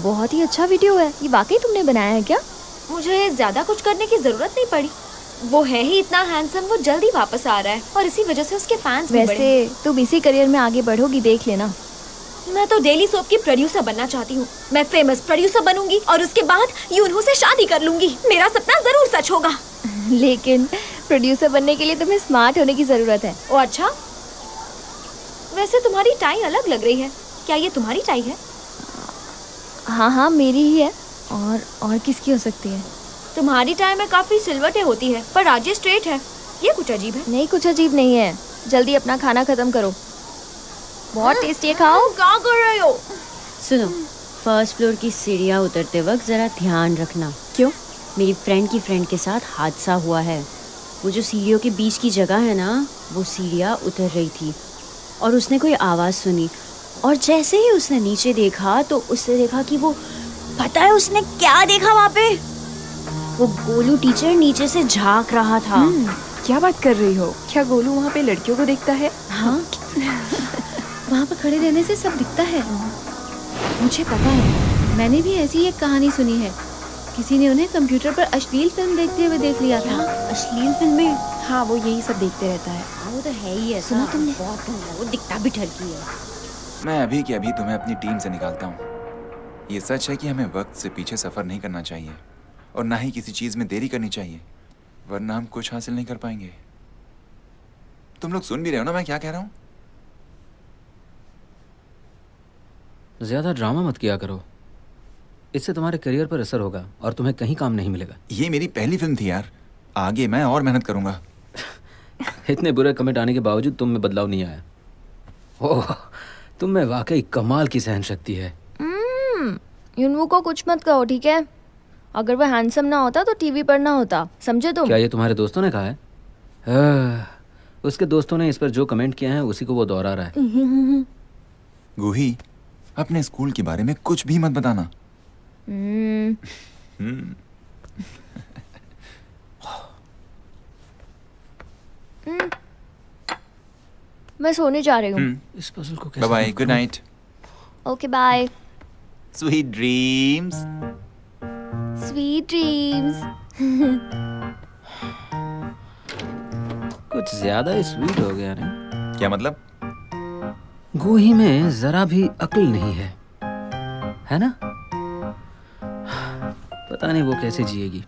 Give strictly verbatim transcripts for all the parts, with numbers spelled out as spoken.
बहुत ही अच्छा वीडियो है। ये वाकई तुमने बनाया है क्या? मुझे ज्यादा कुछ करने की जरूरत नहीं पड़ी। वो है ही इतना हैंडसम, वो जल्दी वापस आ रहा है और इसी वजह से उसके फैंस भी बढ़े। वैसे तुम इसी करियर में आगे बढ़ोगी, देख लेना। मैं तो डेली सोप की प्रोड्यूसर बनना चाहती हूँ। मैं फेमस प्रोड्यूसर बनूंगी और उसके बाद यूनहू से शादी कर लूंगी। मेरा सपना जरूर सच होगा। लेकिन प्रोड्यूसर बनने के लिए तुम्हें स्मार्ट होने की जरूरत है। ओ अच्छा, वैसे तुम्हारी टाई अलग लग रही है। क्या ये तुम्हारी टाई है? हाँ हाँ मेरी ही है। और और किसकी हो सकती है? तुम्हारी टाई में काफी सिलवटें होती है पर आज ये स्ट्रेट है। ये कुछ अजीब है। नहीं, कुछ अजीब नहीं है। जल्दी अपना खाना खत्म करो। बहुत टेस्टी है, खाओ। क्या कर रहे हो? सुनो, फर्स्ट फ्लोर की सीढ़ियाँ उतरते वक्त जरा ध्यान रखना। क्यों? मेरी फ्रेंड की फ्रेंड के साथ हादसा हुआ है। वो जो सीढ़ियों के बीच की जगह है ना, वो सीढ़ियाँ उतर रही थी और उसने कोई आवाज़ सुनी और जैसे ही उसने नीचे देखा तो उसने देखा कि वो, पता है उसने क्या देखा वहाँ पे? वो गोलू टीचर नीचे से झांक रहा था। क्या बात कर रही हो? क्या गोलू वहाँ पे लड़कियों को देखता है? हाँ वहाँ पर खड़े रहने से सब दिखता है। मुझे पता है, मैंने भी ऐसी एक कहानी सुनी है। किसी ने उन्हें कंप्यूटर पर अश्लील फिल्म देखते हुए देख लिया था। अश्लील फिल्में? हाँ, वो यही सब देखते रहता है। वो तो है ही ऐसा। सुना तुमने? बहुत है, वो दिखता भी ठरकी है। मैं अभी के अभी तुम्हें अपनी टीम से निकालता हूँ। ये सच है कि हमें वक्त से पीछे सफर नहीं करना चाहिए और ना ही किसी चीज में देरी करनी चाहिए, वरना हम कुछ हासिल नहीं कर पाएंगे। तुम लोग सुन भी रहे हो ना मैं क्या कह रहा हूँ? ज्यादा ड्रामा मत किया करो, इससे तुम्हारे करियर पर असर होगा और तुम्हें कहीं काम नहीं मिलेगा। ये मेरी पहली फिल्म थी यार, आगे मैं और मेहनत करूंगा। इतने बुरे कमेंट आने के बावजूद तुम में बदलाव नहीं आया। ओह, तुम में वाकई कमाल की सहन शक्ति है। यूनहू को कुछ मत कहो, ठीक है? अगर वो हैंडसम ना होता तो टीवी पर ना होता, समझे तुम? क्या ये तुम्हारे दोस्तों ने कहा है? आ, उसके दोस्तों ने इस पर जो कमेंट किया है उसी को वो दोहरा रहा है। गुही, अपने स्कूल के बारे में कुछ भी मत बताना। हम्म। मैं सोने जा रही हूँ। इस पजल को कैसे bye bye, good night. Okay bye. Sweet dreams. Sweet dreams. कुछ ज्यादा ही स्वीट हो गया नहीं? क्या मतलब? गोही में जरा भी अक्ल नहीं है, है ना? पता नहीं वो कैसे जिएगी।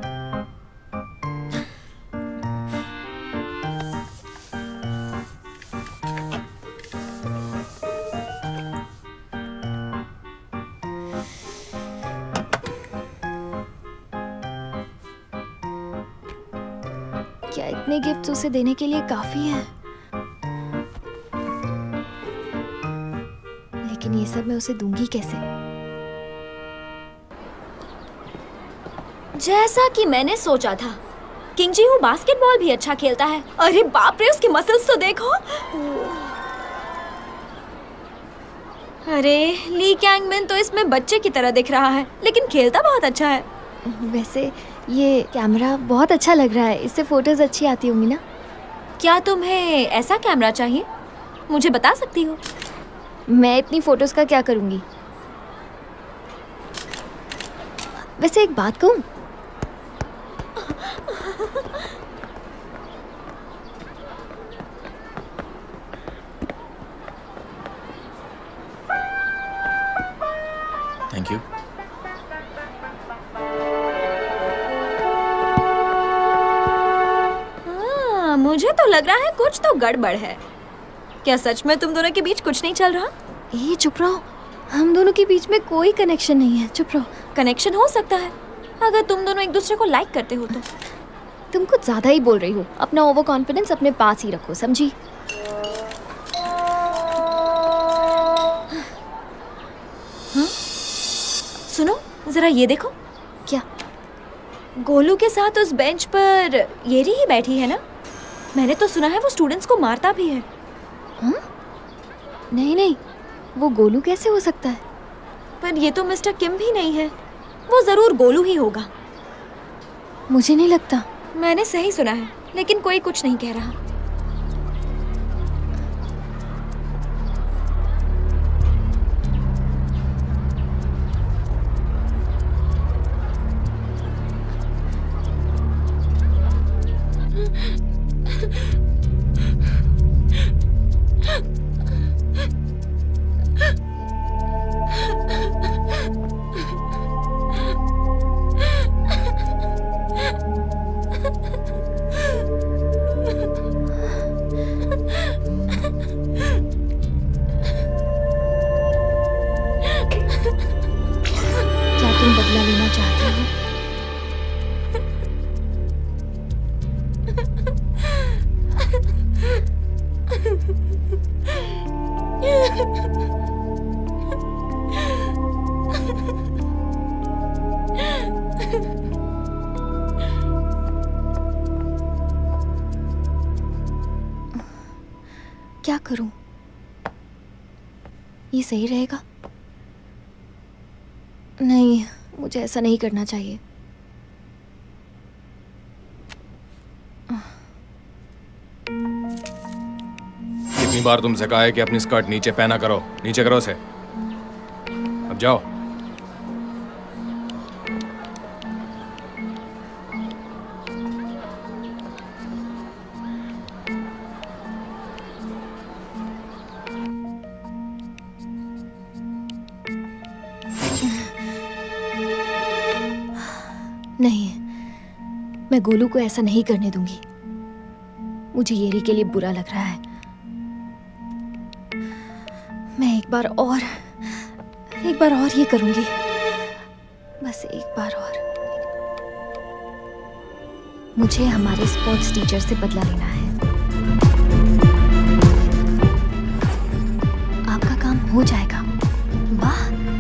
क्या इतने गिफ्ट्स उसे देने के लिए काफी है? लेकिन ये सब मैं उसे दूंगी कैसे? जैसा कि मैंने सोचा था, किंग जी-हू बास्केटबॉल भी अच्छा खेलता है। अरे बाप रे, उसके मसल्स तो देखो। अरे ली कैंगमिन तो इसमें बच्चे की तरह दिख रहा है, लेकिन खेलता बहुत अच्छा है। वैसे ये कैमरा बहुत अच्छा लग रहा है, इससे फोटोज अच्छी आती होंगी ना? क्या तुम्हें ऐसा कैमरा चाहिए? मुझे बता सकती हो। मैं इतनी फोटोज का क्या करूंगी? वैसे एक बात कहूं, थैंक यू। हाँ, मुझे तो लग रहा है कुछ तो गड़बड़ है। क्या सच में तुम दोनों के बीच कुछ नहीं चल रहा? ये चुप रहो, हम दोनों के बीच में कोई कनेक्शन नहीं है। चुप रहो। कनेक्शन हो सकता है अगर तुम दोनों एक दूसरे को लाइक करते हो तो। तुम कुछ ज्यादा ही बोल रही हो। अपना ओवर कॉन्फिडेंस अपने पास ही रखो, समझी? हाँ? सुनो जरा ये देखो। क्या? गोलू के साथ उस बेंच पर येरी ही बैठी है ना? मैंने तो सुना है वो स्टूडेंट्स को मारता भी है। हाँ? नहीं नहीं, वो गोलू कैसे हो सकता है? पर ये तो मिस्टर किम भी नहीं है, वो जरूर गोलू ही होगा। मुझे नहीं लगता। मैंने सही सुना है, लेकिन कोई कुछ नहीं कह रहा। क्यों बदला लेना चाहती हूँ? क्या करूं? ये सही रहेगा? नहीं, मुझे ऐसा नहीं करना चाहिए। कितनी बार तुमसे कहा है कि अपनी स्कर्ट नीचे पहना करो, नीचे करो उसे। अब जाओ। नहीं, मैं गोलू को ऐसा नहीं करने दूंगी। मुझे येरी के लिए बुरा लग रहा है। मैं एक बार और एक बार और ये करूंगी, बस एक बार और। मुझे हमारे स्पोर्ट्स टीचर से बदला लेना है। आपका काम हो जाएगा। वाह,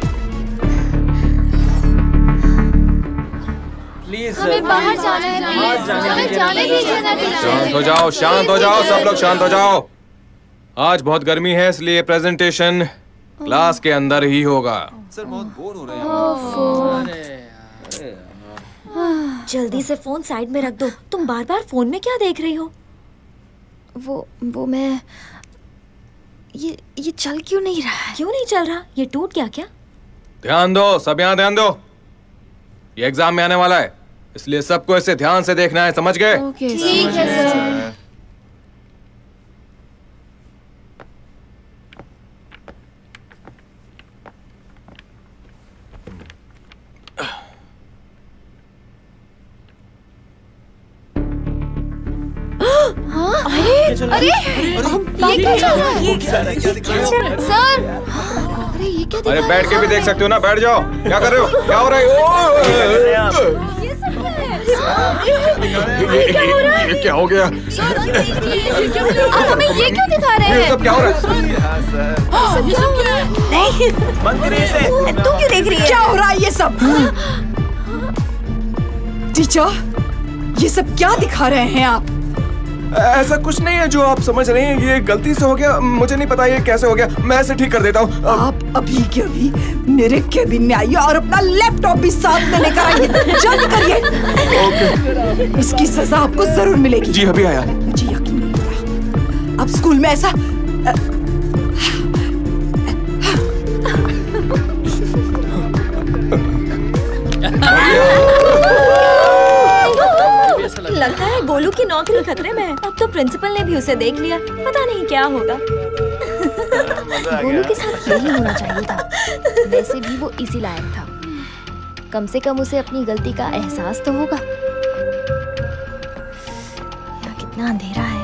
हमें बाहर जाना है, हमें जाने दीजिए ना। शांत हो जाओ, शांत हो जाओ, सब लोग शांत हो जाओ। आज बहुत गर्मी है, इसलिए प्रेजेंटेशन क्लास के अंदर ही होगा। सर बहुत बोर हो रहे हैं। जल्दी से फोन साइड में रख दो। तुम बार बार फोन में क्या देख रही हो? वो वो मैं ये ये चल क्यों नहीं रहा है? क्यों नहीं चल रहा? ये टूट गया क्या? ध्यान दो, सब यहाँ ध्यान दो। ये एग्जाम में आने वाला है, इसलिए सबको इसे ध्यान से देखना है, समझ गए? ठीक है सर। अरे ये क्या चल रहा है? सर, अरे ये क्या? अरे बैठ के भी देख सकते हो ना, बैठ जाओ। क्या कर रहे हो? क्या हो रहा है? ये क्या हो गया? आप हमें ये क्यों दिखा रहे हैं? ये सब क्या हो रहा है? सब क्या हो रहा है? नहीं, तू क्यों देख रही है? क्या हो रहा है ये सब? टीचर, ये सब क्या दिखा रहे हैं आप? ऐसा कुछ नहीं है जो आप समझ रहे हैं, ये गलती से हो गया। मुझे नहीं पता ये कैसे हो गया, मैं इसे ठीक कर देता हूँ। आप अभी के अभी मेरे केबिन में आइए और अपना लैपटॉप भी साथ में लेकर आइए। जल्दी करिए। ओके। इसकी सजा आपको जरूर मिलेगी। जी अभी आया। मुझे यकीन नहीं हो रहा। अब स्कूल में ऐसा लगता है गोलू की नौकरी खतरे में है। अब तो प्रिंसिपल ने भी उसे देख लिया, पता नहीं क्या होगा। गोलू के साथ यही होना चाहिए था। वैसे भी वो इसी लायक था। कम से कम उसे अपनी गलती का एहसास तो होगा। यहाँ कितना अंधेरा है।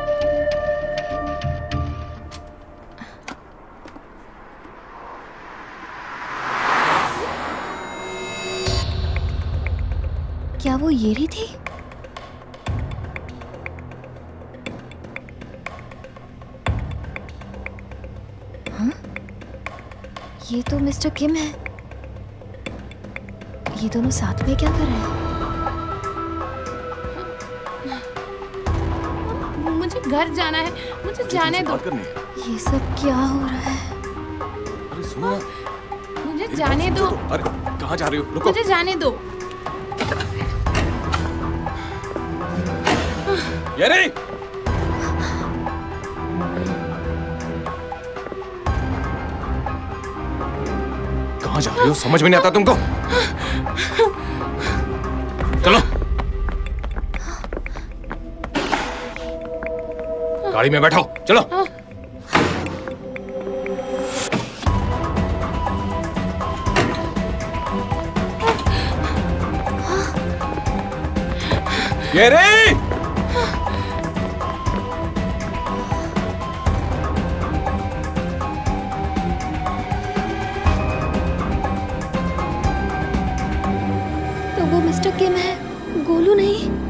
क्या वो येरी थी? हाँ? ये तो मिस्टर किम है। ये दोनों साथ में क्या कर रहे हैं? मुझे घर जाना है, मुझे जाने दो। ये सब क्या हो रहा है? अरे सुनो, मुझे जाने दो। अरे कहाँ जा रही हो? रुको। मुझे जाने दो। ये नहीं। कहाँ जा रही हो? समझ में नहीं आता तुमको? चलो गाड़ी में बैठो, चलो। ये रे। मिस्टर किम है, गोलू नहीं।